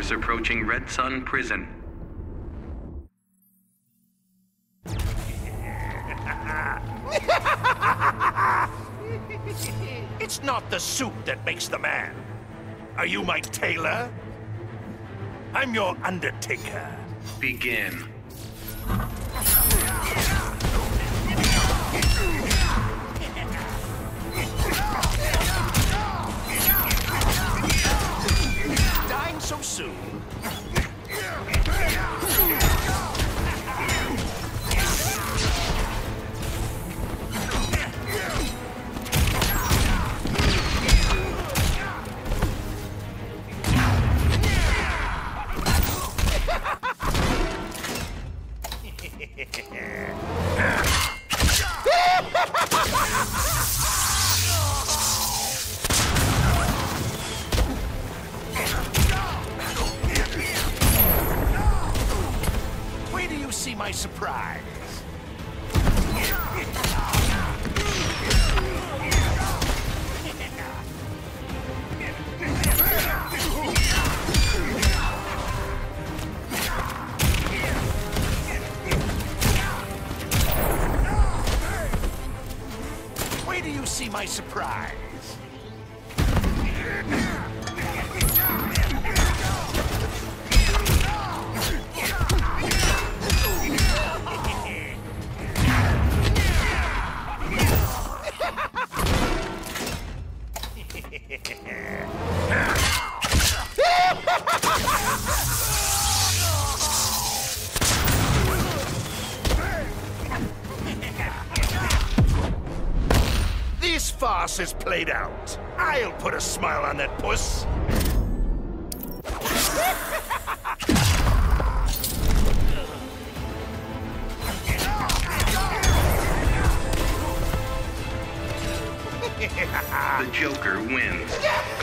Troops approaching Red Sun Prison. It's not the suit that makes the man. Are you my tailor? I'm your undertaker. Begin. Dying so soon? Wait till you see my surprise. Wait till you see my surprise. This farce is played out. I'll put a smile on that puss. The Joker wins.